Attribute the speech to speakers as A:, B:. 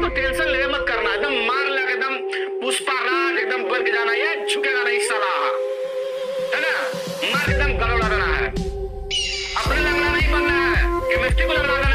A: Tension ले मत करना, एकदम मार लग, एकदम पुष्पा राज एकदम बन के जाना, ये झुकेगा नहीं साला, है ना? मार एकदम गड़बड़ा देना है, अपने लगना नहीं बनना है, केमिस्ट्री को लगना